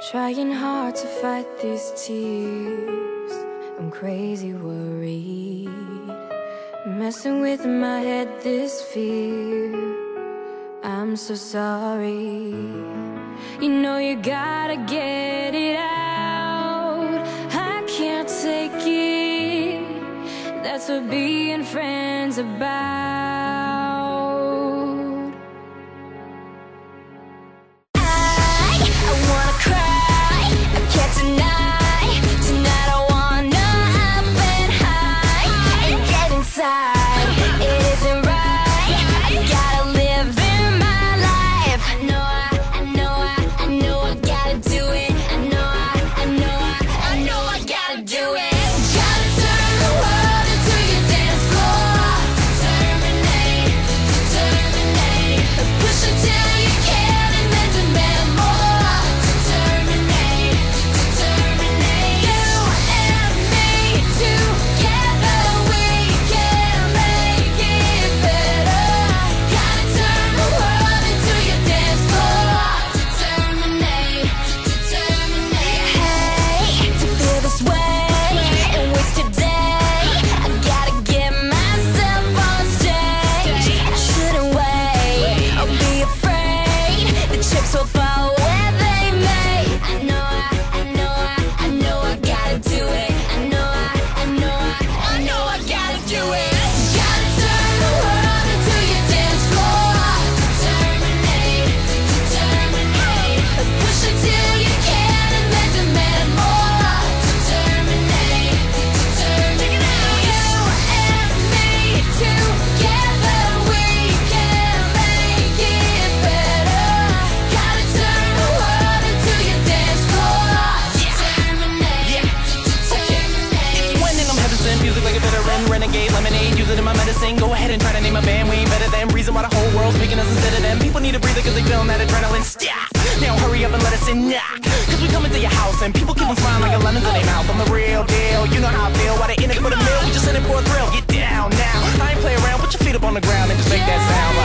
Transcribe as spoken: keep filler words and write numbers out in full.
Trying hard to fight these tears, I'm crazy worried, messing with my head this fear. I'm so sorry. You know you gotta get it out. I can't take it. That's what being friends about. Go ahead and try to name a band, we ain't better than. Reason why the whole world's picking us instead of them. People need a breather cause they feeling that adrenaline. Stop! Now hurry up and let us in, knock. Cause we come into your house and people keep on smiling like a lemons in their mouth. I'm the real deal, you know how I feel. Why they in it for the meal, we just in it for a thrill. Get down now, I ain't play around, put your feet up on the ground and just make that sound.